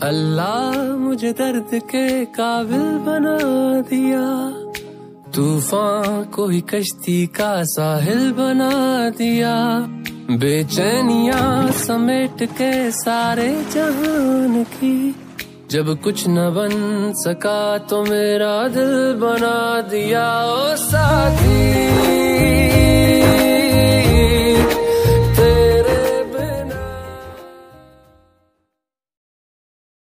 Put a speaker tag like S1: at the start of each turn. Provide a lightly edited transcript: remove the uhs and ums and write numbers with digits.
S1: अल्लाह मुझे दर्द के काबिल बना दिया, तूफान को ही कश्ती का साहिल बना दिया। बेचैनियां समेट के सारे जहान की, जब कुछ न बन सका तो मेरा दिल बना दिया। ओ साथी